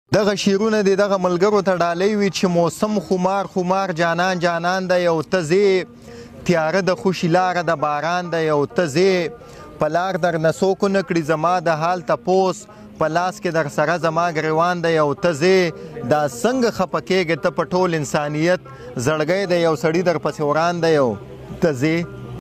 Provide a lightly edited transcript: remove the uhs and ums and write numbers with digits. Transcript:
دغه شیرونه د دغه ملګرو ته ډالۍ وي چې موسم خمار خمار جانان جانان دی او ته ځې تیاره د خوشي لاره د باران دی او ته ځې په لار در نه څوک ونه کړي زما د حال تپوس په لاس کې در سره زما ګریوان دی او ته ځې دا څنګه خفه کېږې ته په ټول انسانیت زړګی دی یو سړي در پسې وران دی او ته ځې